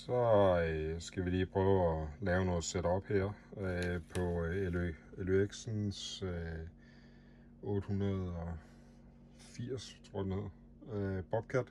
Så skal vi lige prøve at lave noget setup her på LYX'ens 880, tror jeg den hedder, Bobcat.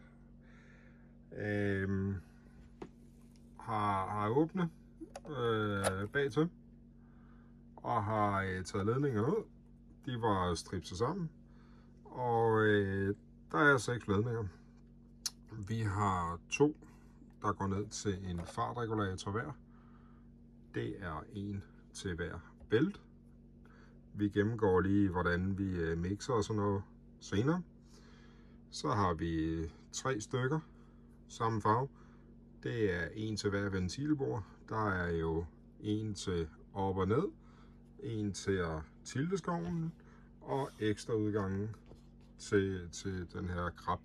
Har åbnet bagtil og har taget ledninger ud. De var stripset sammen, og der er 6 ledninger. Vi har 2, der går ned til en fartregulator hver. Det er en til hver bælt. Vi gennemgår lige, hvordan vi mixer og sådan noget senere. Så har vi 3 stykker, samme farve. Det er en til hver ventilbord. Der er jo en til op og ned, en til at tilte skovlen, og ekstra udgangen til den her krab.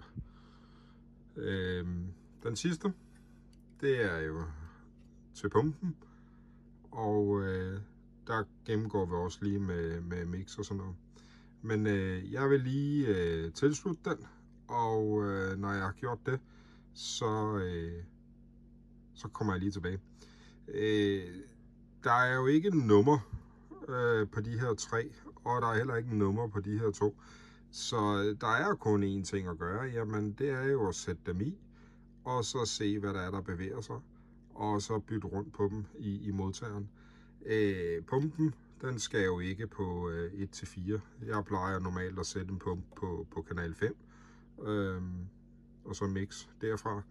Den sidste, det er jo til pumpen, og der gennemgår vi også lige med mix og sådan noget. Men jeg vil lige tilslutte den, og når jeg har gjort det, så kommer jeg lige tilbage. Der er jo ikke nummer på de her 3, og der er heller ikke nummer på de her 2. Så der er kun én ting at gøre, jamen det er jo at sætte dem i, og så se hvad der er, der bevæger sig, og så bytte rundt på dem i modtageren. Pumpen, den skal jo ikke på 1-4. Jeg plejer normalt at sætte en pump på kanal 5, og så mix derfra.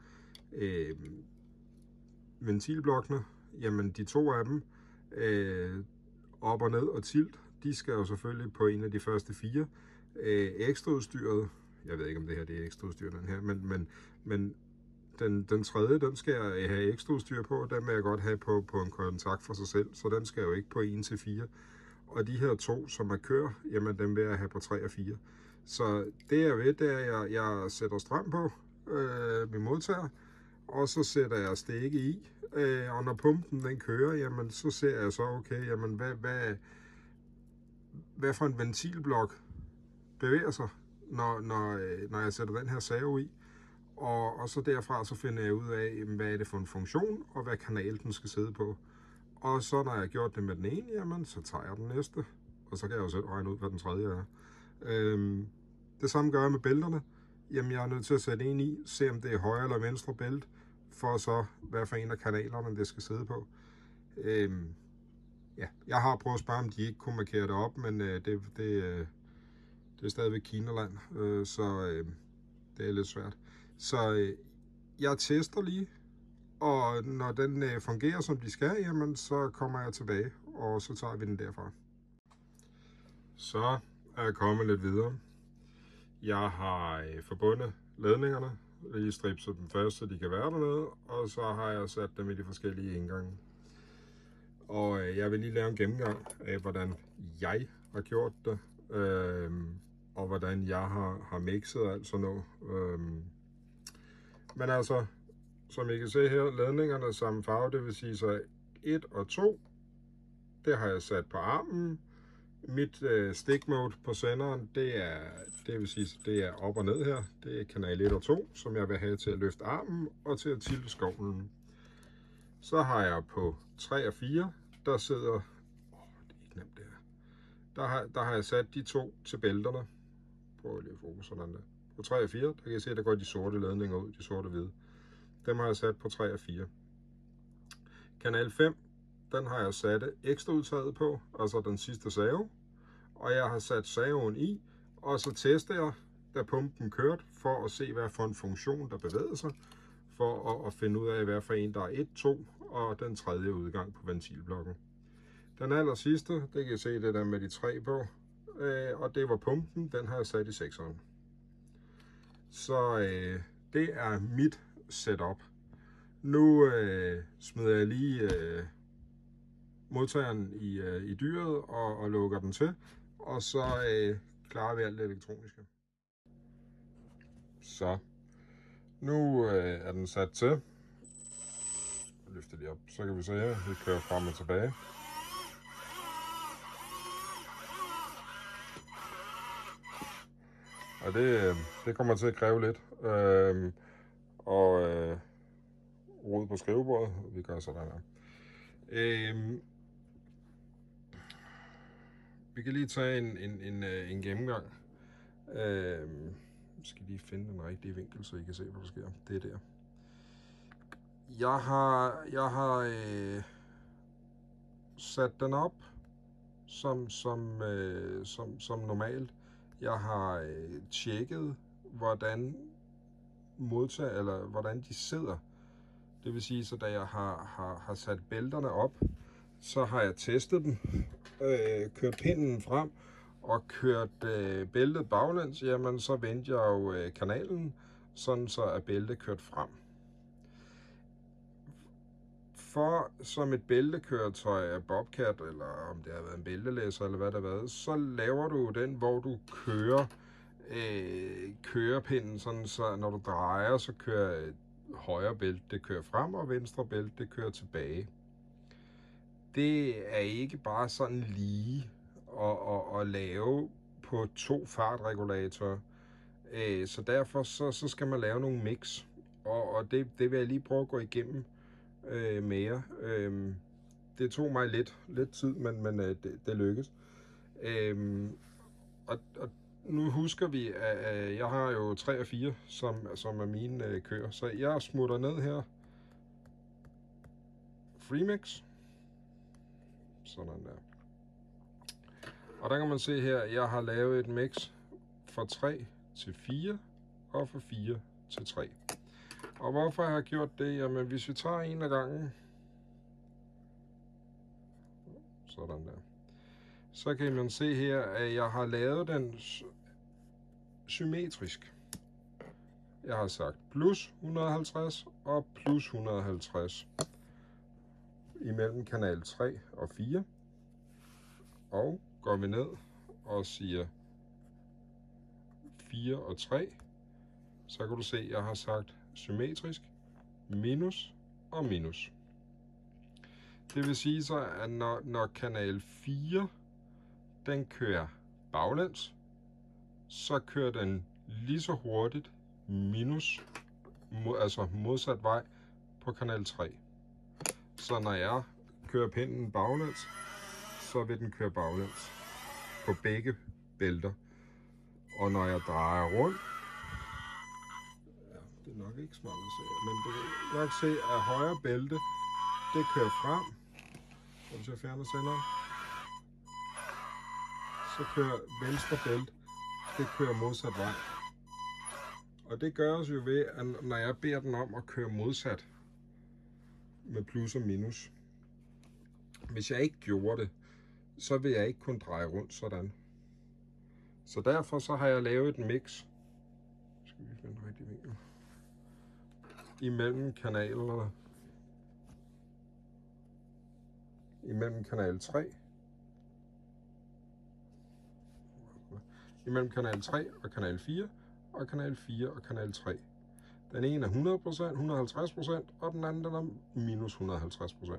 Ventilblokkene, jamen de 2 af dem, op og ned og tilt, de skal jo selvfølgelig på en af de første 4. Ekstraudstyret, jeg ved ikke om det her det er ekstraudstyr den her, men den tredje, den skal jeg have ekstraudstyr på, den vil jeg godt have på en kontakt for sig selv, så den skal jo ikke på 1-4. Og de her 2, som er kør, jamen dem vil jeg have på 3 og 4. Så det jeg ved, det er, at jeg sætter strøm på min modtager, og så sætter jeg stikke i, og når pumpen den kører, jamen så ser jeg så, okay, jamen hvad for en ventilblok bevæger sig, når jeg sætter den her servo i. Og så derfra så finder jeg ud af, hvad er det for en funktion, og hvad kanal den skal sidde på. Og så når jeg har gjort det med den ene, jamen så tager jeg den næste, og så kan jeg jo selv regne ud, hvad den tredje er. Det samme gør jeg med bælterne. Jamen jeg er nødt til at sætte en i, se om det er højre eller venstre bælt, for så hvad for en af kanalerne det skal sidde på. Ja, jeg har prøvet at spørge, om de ikke kunne markere det op, men det er stadigvæk Kinaland, så det er lidt svært. Så jeg tester lige, og når den fungerer som de skal, jamen så kommer jeg tilbage, og så tager vi den derfra. Så er jeg kommet lidt videre. Jeg har forbundet ledningerne, lige stripset dem først, så de kan være dernede, og så har jeg sat dem i de forskellige indgange. Og jeg vil lige lave en gennemgang af, hvordan jeg har gjort det, og hvordan jeg har mixet alt sådan noget. Men altså, som I kan se her, ledningerne samme farve, det vil sige så 1 og 2, det har jeg sat på armen. Mit stick mode på senderen, det vil sige, det er op og ned her. Det er kanal 1 og 2, som jeg vil have til at løfte armen og til at tilte skovlen. Så har jeg på 3 og 4, der sidder, det er ikke nemt det her. Der har jeg sat de 2 til bælterne. Prøv lige at fokus sådan der. På 3 og 4, der kan I se, der går de sorte ledninger ud, de sorte hvide. Dem har jeg sat på 3 og 4. Kanal 5, den har jeg sat ekstra udtaget på, altså den sidste servo. Og jeg har sat servoen i, og så tester jeg, da pumpen kørte, for at se, hvad for en funktion, der bevæger sig. For at finde ud af, hvad for en, der er 1, 2 og den tredje udgang på ventilblokken. Den aller sidste, det kan I se, det der med de 3 på, og det var pumpen, den har jeg sat i 6'eren. Så det er mit setup. Nu smider jeg lige modtageren i dyret og lukker den til, og så klarer vi alt det elektroniske. Så nu er den sat til. Jeg løfter lige op, så kan vi se her, vi kører frem og tilbage. Og det kommer til at kræve lidt. rod på skrivebordet. Vi gør sådan her. Vi kan lige tage en gennemgang. Jeg skal lige finde den rigtige vinkel, så I kan se, hvad der sker. Det er der. Jeg har sat den op som normalt. Jeg har tjekket, hvordan de sidder. Det vil sige, så da jeg har sat bælterne op, så har jeg testet dem, kørt pinden frem og kørt bæltet baglæns. Jamen, så vendte jeg jo kanalen, sådan så er bæltet kørt frem. For som et bæltekøretøj af Bobcat, eller om det har været en bæltelæsser, eller hvad det har været, så laver du den, hvor du kører pinden, sådan så når du drejer, så kører højre bælte, det kører frem, og venstre bælte, det kører tilbage. Det er ikke bare sådan lige at lave på 2 fartregulatorer, så derfor så skal man lave nogle mix, og det vil jeg lige prøve at gå igennem mere. Det tog mig lidt tid, men det lykkedes. Og nu husker vi, at jeg har jo 3 og 4, som er mine køer. Så jeg smutter ned her. Freemix. Sådan der. Og der kan man se her, at jeg har lavet et mix fra 3 til 4 og fra 4 til 3. Og hvorfor jeg har gjort det? Jamen, hvis vi tager en af gangen, sådan der, så kan man se her, at jeg har lavet den symmetrisk. Jeg har sagt plus 150 og plus 150 imellem kanal 3 og 4. Og går vi ned og siger 4 og 3, så kan du se, at jeg har sagt symmetrisk, minus og minus. Det vil sige så, at når kanal 4 den kører baglæns, så kører den lige så hurtigt minus, altså modsat vej på kanal 3. Så når jeg kører pinden baglæns, så vil den køre baglæns på begge bælter. Og når jeg drejer rundt, ja, det er nok ikke smart at se, men det kan nok se, at højre bælte, det kører frem. Og hvis jeg fjerner senderen, så kører venstre bælte, det kører modsat vej. Og det gøres jo ved, at når jeg beder den om at køre modsat med plus og minus. Hvis jeg ikke gjorde det, så vil jeg ikke kunne dreje rundt sådan. Så derfor så har jeg lavet et mix. Skal vi finde rigtig vinkel? Imellem kanalerne. Imellem kanal 3. Imellem kanal 3 og kanal 4. Og kanal 4 og kanal 3. Den ene er 100%, 150%, og den anden den er minus 150%.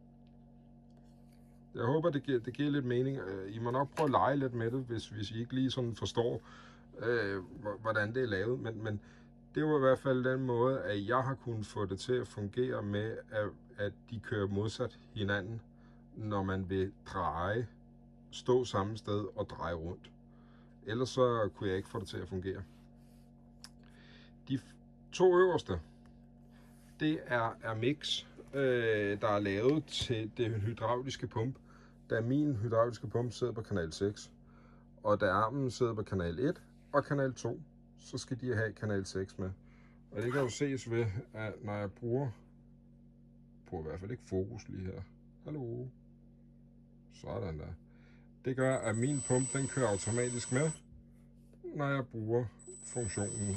Jeg håber, det giver lidt mening. I må nok prøve at lege lidt med det, hvis I ikke lige sådan forstår, hvordan det er lavet. Men det var i hvert fald den måde, at jeg har kunnet få det til at fungere med, at de kører modsat hinanden, når man vil dreje, stå samme sted og dreje rundt. Ellers så kunne jeg ikke få det til at fungere. De 2 øverste, det er mix, der er lavet til det hydrauliske pump. Da min hydrauliske pump sidder på kanal 6, og da armen sidder på kanal 1 og kanal 2, så skal de have kanal 6 med. Og det kan jo ses ved, at når jeg bruger i hvert fald ikke fokus lige her. Hallo. Sådan der. Det gør, at min pump den kører automatisk med, når jeg bruger funktionen.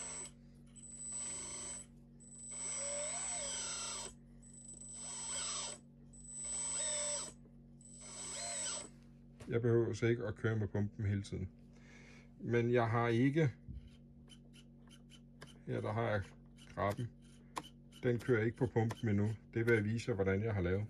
Jeg behøver så ikke at køre med pumpen hele tiden. Men jeg har ikke... Her der har jeg krabben. Den kører ikke på pumpen endnu. Det vil jeg vise jer, hvordan jeg har lavet.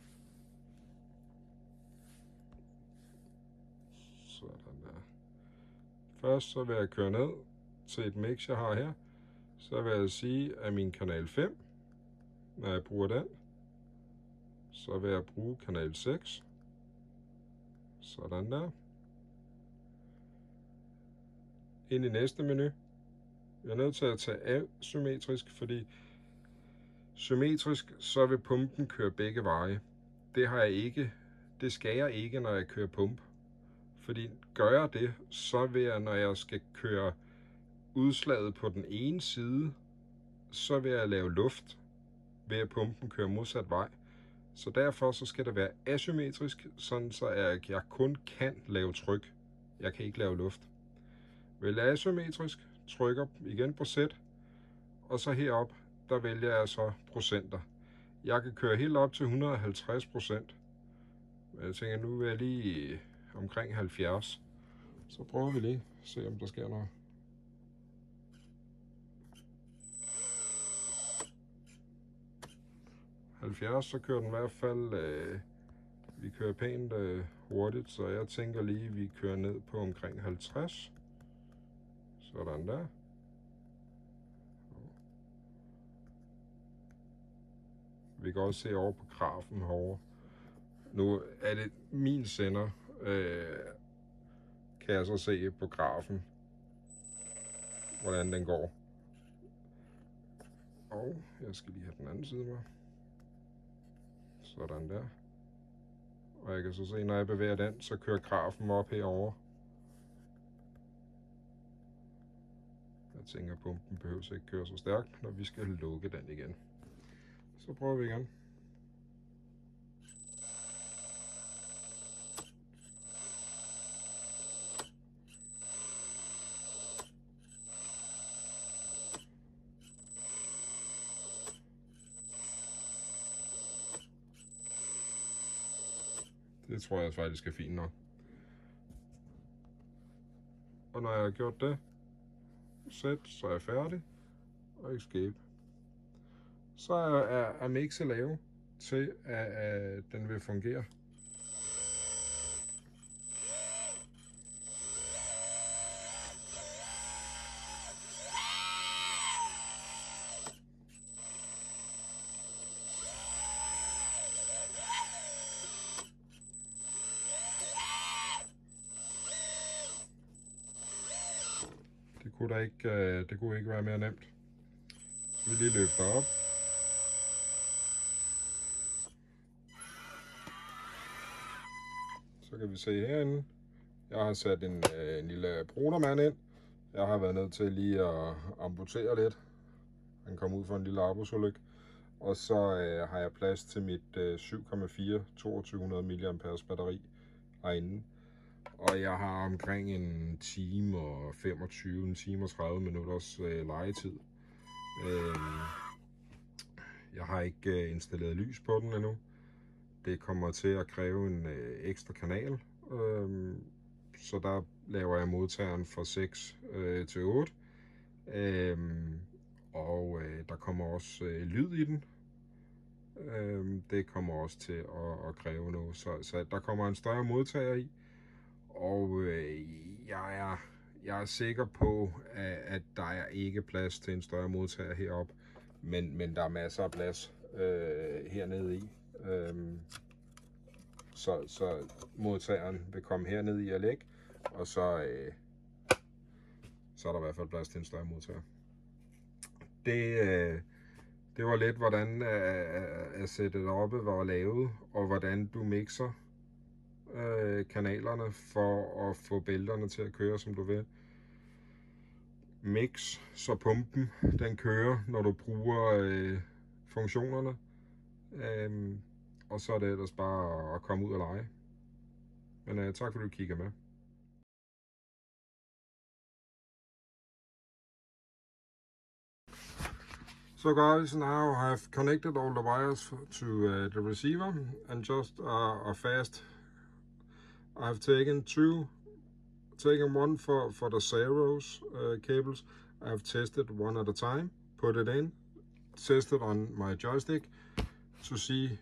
Sådan der. Først så vil jeg køre ned til et mix, jeg har her. Så vil jeg sige, at min kanal 5, når jeg bruger den, så vil jeg bruge kanal 6. Sådan der. Ind i næste menu. Jeg er nødt til at tage asymmetrisk, fordi symmetrisk, så vil pumpen køre begge veje. Det har jeg ikke. Det skal jeg ikke, når jeg kører pump. Fordi gør jeg det, så vil jeg, når jeg skal køre udslaget på den ene side, så vil jeg lave luft ved at pumpen kører modsat vej. Så derfor så skal det være asymmetrisk, sådan så jeg kun kan lave tryk. Jeg kan ikke lave luft. Vælger asymmetrisk, trykker igen på sæt, og så herop, der vælger jeg så procenter. Jeg kan køre helt op til 150%. Men jeg tænker, nu er jeg lige omkring 70. Så prøver vi lige at se, om der sker noget. Så kører den i hvert fald, vi kører pænt hurtigt, så jeg tænker lige, at vi kører ned på omkring 50. Sådan der. Vi kan også se over på grafen herovre. Nu er det min sender, kan jeg så se på grafen, hvordan den går. Og jeg skal lige have den anden side med. Sådan der. Og jeg kan så se, når jeg bevæger den, så kører grafen op herover. Jeg tænker, at pumpen behøver ikke køre så stærkt, når vi skal lukke den igen. Så prøver vi igen. Det tror jeg faktisk er fint nok. Og når jeg har gjort det, sæt, så er jeg færdig, og escape. Så er mixet lavet til, at den vil fungere. Det kunne ikke være mere nemt. Så vi lige løbe derop. Så kan vi se herinde. Jeg har sat en lille brudermand ind. Jeg har været nødt til lige at amputere lidt. Han kom ud for en lille arbejdsulykke. Og så har jeg plads til mit 7,4 2200 mAh batteri herinde. Og jeg har omkring en time og 25, en time og 30 minutters legetid. Jeg har ikke installeret lys på den endnu. Det kommer til at kræve en ekstra kanal. Så der laver jeg modtageren fra 6 til 8. Og der kommer også lyd i den. Det kommer også til at kræve noget. Så der kommer en større modtager i. Og jeg er sikker på, at der er ikke plads til en større modtager heroppe, men der er masser af plads hernede i. Så modtageren vil komme hernede i og lægge, og så er der i hvert fald plads til en større modtager. Det var lidt, hvordan setup var lavet, og hvordan du mixer kanalerne for at få bælterne til at køre, som du vil. Mix, så pumpen den kører, når du bruger funktionerne. Og så er det ellers bare at komme ud og lege. Men tak fordi du kigger med. So guys, now I've connected all the wires to the receiver, and just a fast. I've taken one for the Zeros cables. I've tested one at a time, put it in, tested on my joystick to see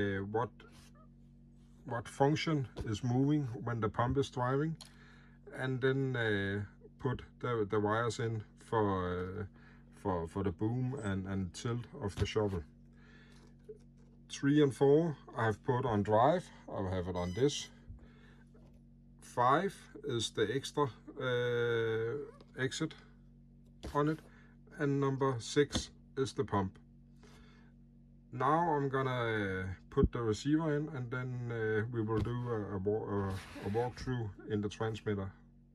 what function is moving when the pump is driving, and then put the wires in for the boom and tilt of the shovel. 3 and 4 I have put on drive. I'll have it on this. 5 is the extra exit on it, and number 6 is the pump. Now I'm gonna put the receiver in, and then we will do a walkthrough in the transmitter.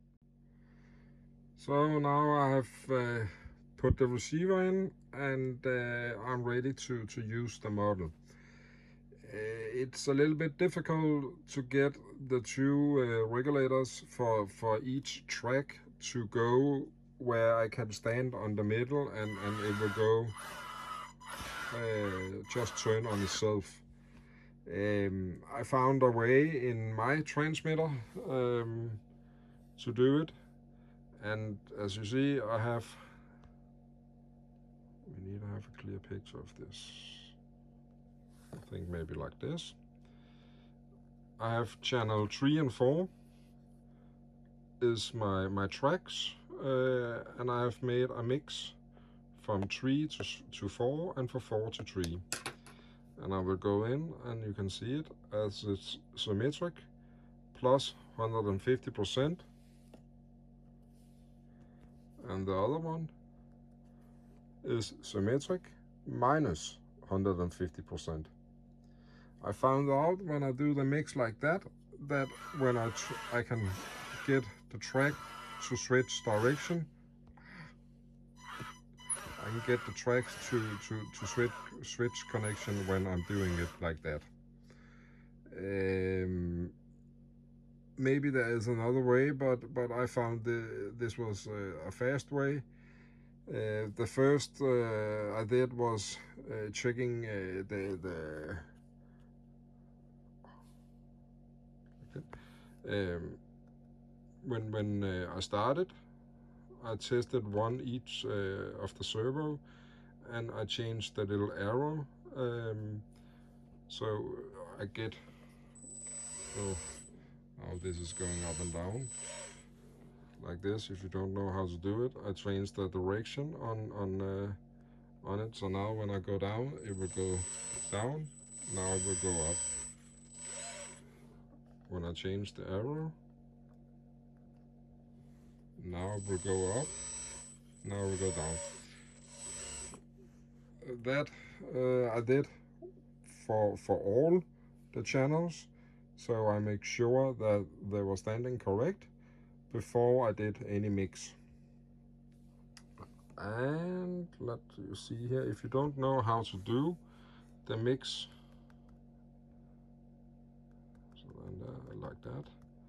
So now I have put the receiver in, and I'm ready to use the model. It's a little bit difficult to get the two regulators for each track to go where I can stand on the middle and it will go just turn on itself. I found a way in my transmitter to do it, and as you see, we need to have a clear picture of this. I think maybe like this. I have channel 3 and 4 is my tracks, and I have made a mix from 3 to 4 and from 4 to 3. And I will go in, and you can see it as it's symmetric plus 150%, and the other one is symmetric minus 150%. I found out when I do the mix like that when I can get the track to switch direction, I can get the tracks to switch connection when I'm doing it like that. Maybe there is another way, but I found this was a fast way. The first I did was checking when I started, I tested one each of the servo, and I changed the little arrow, so I get, oh, now this is going up and down like this. If you don't know how to do it, I changed the direction on it, so now when I go down, it will go down, now it will go up. When I change the arrow, now it will go up, now it will go down. That I did for all the channels, so I make sure that they were standing correct before I did any mix. And let you see here, if you don't know how to do the mix, so then, like that,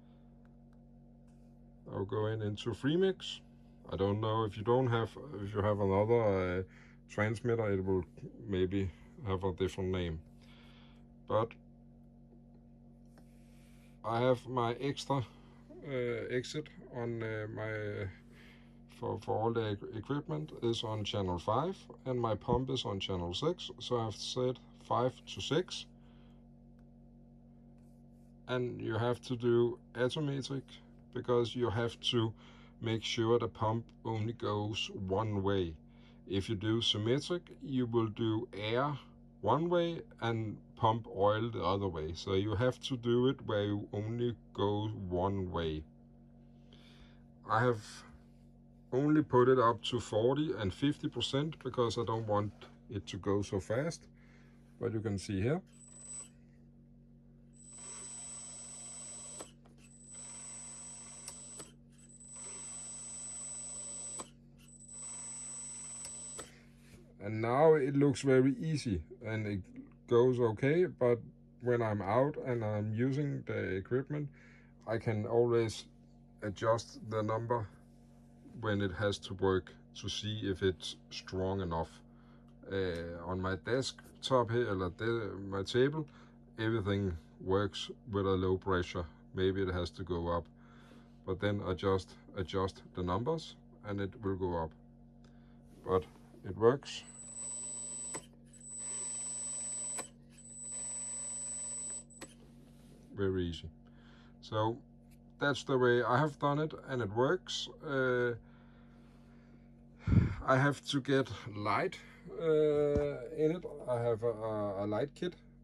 I'll go into free mix. I don't know if you have another transmitter, it will maybe have a different name, but I have my extra exit on for all the equipment is on channel 5, and my pump is on channel 6, so I've set 5 to 6, and you have to do asymmetric because you have to make sure the pump only goes one way. If you do symmetric, you will do air one way and pump oil the other way, so you have to do it where you only go one way. I have only put it up to 40 and 50% because I don't want it to go so fast, but you can see here. And now it looks very easy and it goes okay, but when I'm out and I'm using the equipment, I can always adjust the number when it has to work to see if it's strong enough. On my desktop here, my table, everything works with a low pressure. Maybe it has to go up, but then I just adjust the numbers and it will go up. But it works. Very easy. So that's the way I have done it, and it works. I have to get light in it. I have a light kit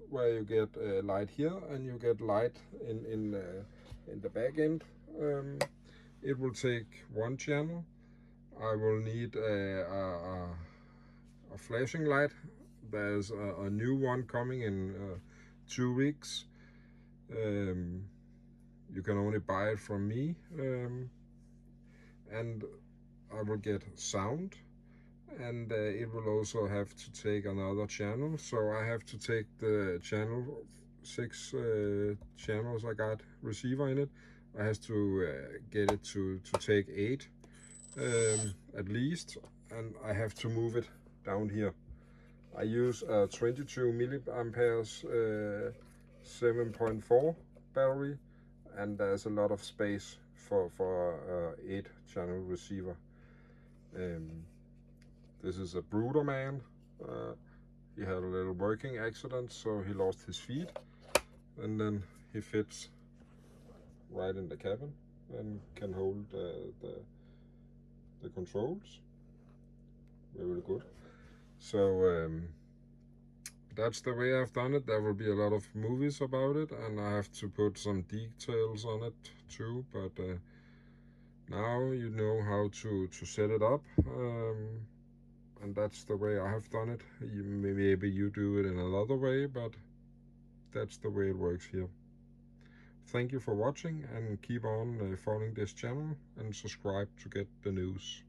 where you get light here and you get light in the back end. It will take one channel. I will need a flashing light. There's a new one coming in 2 weeks. You can only buy it from me. And I will get sound, and it will also have to take another channel. So I have to take the channel, 6 channels I got receiver in it. I have to get it to take 8 at least, and I have to move it down here. I use a 22 milliamperes 7.4 battery, and there's a lot of space for 8 channel receiver. This is a Brooder man. He had a little working accident, so he lost his feet, and then he fits right in the cabin and can hold the controls. Very good. So that's the way I've done it. There will be a lot of movies about it, and I have to put some details on it too, but now you know how to set it up, and that's the way I have done it. Maybe you do it in another way, but that's the way it works here. Thank you for watching, and keep on following this channel and subscribe to get the news.